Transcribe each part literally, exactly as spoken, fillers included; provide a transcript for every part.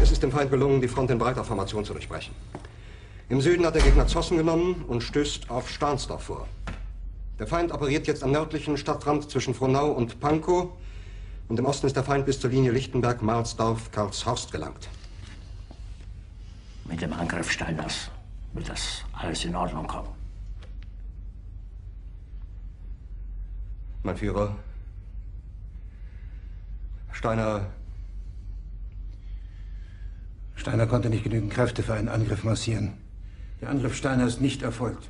Es ist dem Feind gelungen, die Front in breiter Formation zu durchbrechen. Im Süden hat der Gegner Zossen genommen und stößt auf Stahnsdorf vor. Der Feind operiert jetzt am nördlichen Stadtrand zwischen Frohnau und Pankow. Und im Osten ist der Feind bis zur Linie Lichtenberg-Marsdorf-Karlshorst gelangt. Mit dem Angriff Steiners wird das alles in Ordnung kommen. Mein Führer, Steiner... Steiner konnte nicht genügend Kräfte für einen Angriff massieren. Der Angriff Steiner ist nicht erfolgt.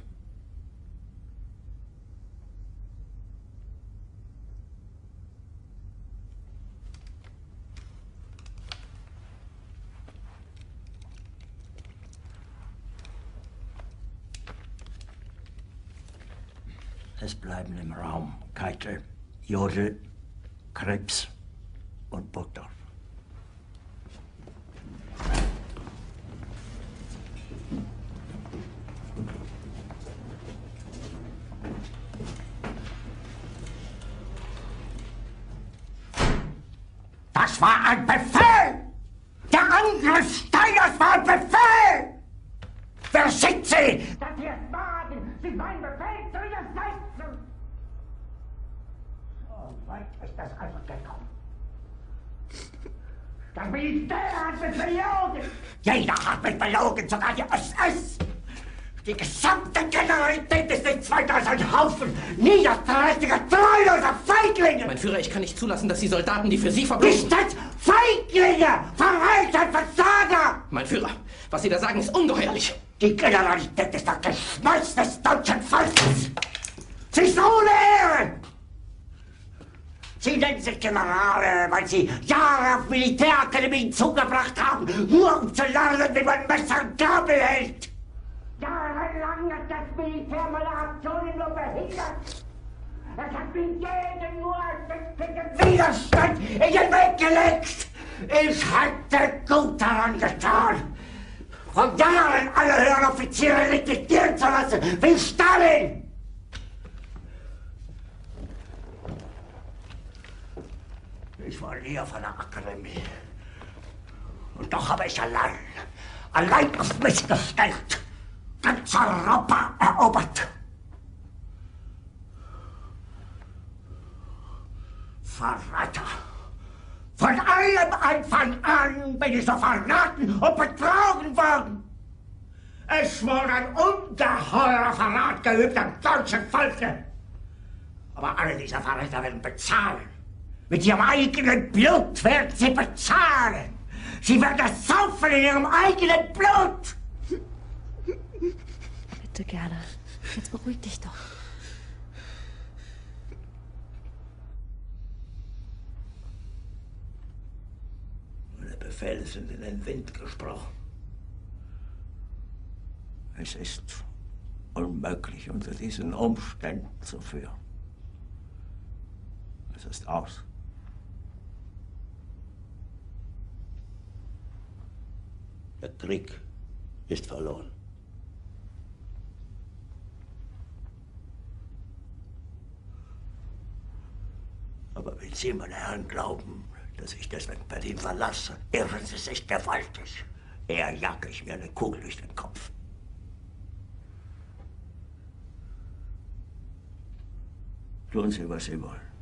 Es bleiben im Raum Keitel, Jodl, Krebs und Burgdorf. Das war ein Befehl! Der Angriff Steiners war ein Befehl! Wer schickt Sie? Dass Sie es wagen, sich meinen Befehl zu widersetzen! So weit ist das also gekommen. Das Militär hat mich belogen! Jeder hat mich belogen, sogar die S S! Die gesamte Generalität ist nichts weiter als ein Haufen niederträchtiger, treuloser Feiglinge! Mein Führer, ich kann nicht zulassen, dass die Soldaten, die für Sie verblosen... Nicht als Feiglinge! Verreiter, Versager! Mein Führer, was Sie da sagen, ist ungeheuerlich. Die Generalität ist das Geschmeiß des deutschen Volkes! Sie ist ohne Ehre! Sie nennen sich Generale, weil Sie Jahre auf Militärakademien zugebracht haben, nur um zu lernen, wie man Messer und Gabel hält! Jahrelang hat das Militär meine Aktionen nur behindert. Es hat mir jeden nur einen Widerstand in den Weg gelegt. Ich hätte gut daran getan, von Jahren alle höheren Offiziere liquidieren zu lassen, wie Stalin. Ich war nie auf einer Akademie. Und doch habe ich allein, allein auf mich gestellt, ganz Europa erobert. Verräter! Von allem Anfang an bin ich so verraten und betrogen worden. Es wurde ein ungeheurer Verrat geübt am deutschen Volke. Aber alle diese Verräter werden bezahlen. Mit ihrem eigenen Blut werden sie bezahlen. Sie werden es saufen in ihrem eigenen Blut. Bitte, Gerda. Jetzt beruhig dich doch. Meine Befehle sind in den Wind gesprochen. Es ist unmöglich, unter diesen Umständen zu führen. Es ist aus. Der Krieg ist verloren. Aber wenn Sie, meine Herren, glauben, dass ich deswegen Berlin verlasse, irren Sie sich gewaltig. Eher jage ich mir eine Kugel durch den Kopf. Tun Sie, was Sie wollen.